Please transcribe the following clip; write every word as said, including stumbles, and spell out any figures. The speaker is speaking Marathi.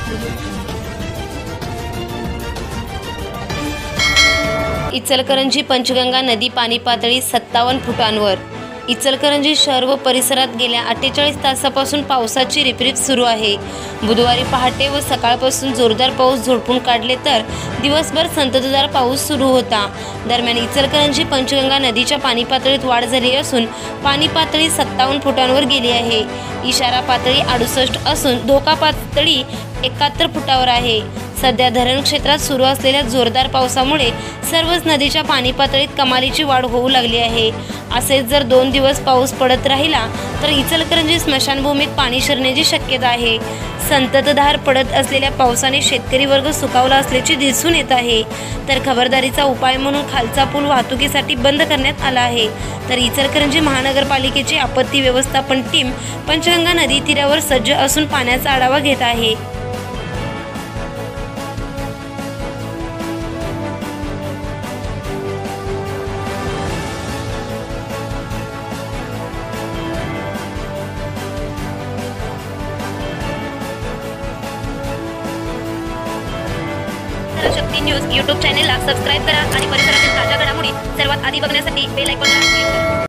इचलकरंजी पंचगंगा नदी पाणी पातळी सत्तावन्न फुटांवर। इचलकरंजी शहर व परिसरात गेल्या अठ्ठेचाळीस तासापासून पावसाची रिपरिप सुरू आहे। बुधवारी पहाटे व सकाळपासून जोरदार पाऊस झोडपून काढले तर दिवसभर संततधार पाऊस सुरू होता। दरम्यान इचलकरंजी पंचगंगा नदीच्या पाणी पातळीत वाढ झाली असून पाणी पातळी सत्तावन्न फुटांवर गेली आहे। इशारा पातळी अडुसष्ट असून धोका पातळी एकाहत्तर फुटावर आहे। सध्या धरण क्षेत्रात सुरू असलेल्या जोरदार पावसामुळे सर्वच नदीच्या पाणी पातळीत कमालीची वाढ होऊ लागली आहे। असेच जर दोन दिवस पाऊस पडत राहिला तर इचलकरंजी स्मशानभूमीत पाणी शिरण्याची शक्यता आहे। संततधार पडत असलेल्या पावसाने शेतकरी वर्ग सुखावला असल्याचे दिसून येत आहे। तर खबरदारीचा उपाय म्हणून खालचा पूल वाहतुकीसाठी बंद करण्यात आला आहे। तर इचलकरंजी महानगरपालिकेची आपत्ती व्यवस्थापन टीम पंचगंगा नदी तीरावर सज्ज असून पाण्याचा आढावा घेत आहे। शक्ती न्यूज यूट्यूब चॅनेलला सबस्क्राइब करा आणि परिसरातील ताज्या घडामोडी सर्वात आधी बघण्यासाठी बेल आयकॉनला क्लिक करा।